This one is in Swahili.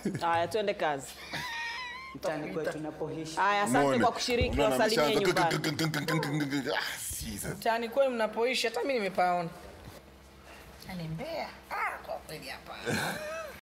Haya twende kazi. Mtani kwetu tunapoishi. Haya asante kwa kushiriki, wasalimie nyumbani. Mtani kwenu mnapoishi hata mimi nimepaona. Ani Mbeya. Kwa kweli hapa.